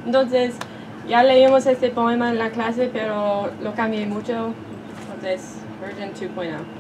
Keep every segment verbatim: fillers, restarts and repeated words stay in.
Entonces, ya leímos este poema en la clase, pero lo cambié mucho. Entonces, version dos punto cero.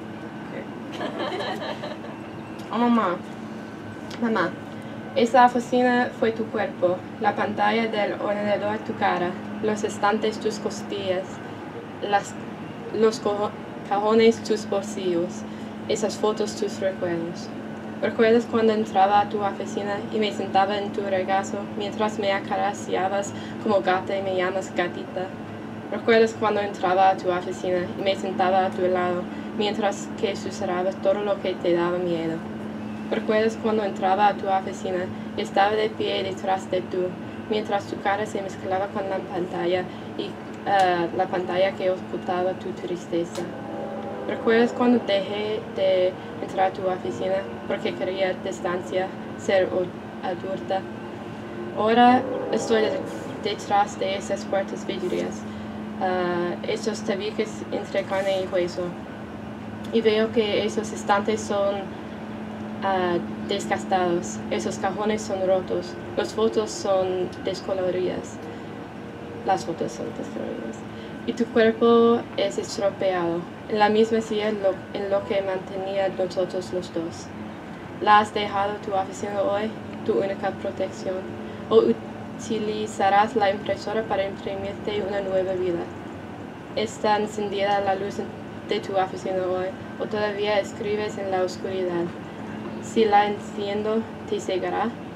Okay. Oh, mamá. Mamá, esa oficina fue tu cuerpo, la pantalla del ordenador tu cara, los estantes tus costillas, las, los cajones tus bolsillos, esas fotos tus recuerdos. ¿Recuerdas cuando entraba a tu oficina y me sentaba en tu regazo mientras me acariciabas como gata y me llamas gatita? ¿Recuerdas cuando entraba a tu oficina y me sentaba a tu lado mientras que susurrabas todo lo que te daba miedo? ¿Recuerdas cuando entraba a tu oficina y estaba de pie detrás de tú mientras tu cara se mezclaba con la pantalla y uh, la pantalla que ocultaba tu tristeza? ¿Recuerdas cuando dejé de entrar a tu oficina porque quería distancia, ser adulta? Ahora estoy detrás de esas puertas vidrias, uh, esos tabiques entre carne y hueso, y veo que esos estantes son uh, desgastados, esos cajones son rotos, las fotos son descoloridas, las fotos son descoloridas. Y tu cuerpo es estropeado, en la misma silla en lo, en lo que mantenía nosotros los dos. ¿La has dejado tu oficina hoy, tu única protección? ¿O utilizarás la impresora para imprimirte una nueva vida? ¿Está encendida la luz de tu oficina hoy, o todavía escribes en la oscuridad? Si la enciendo, ¿te cegará?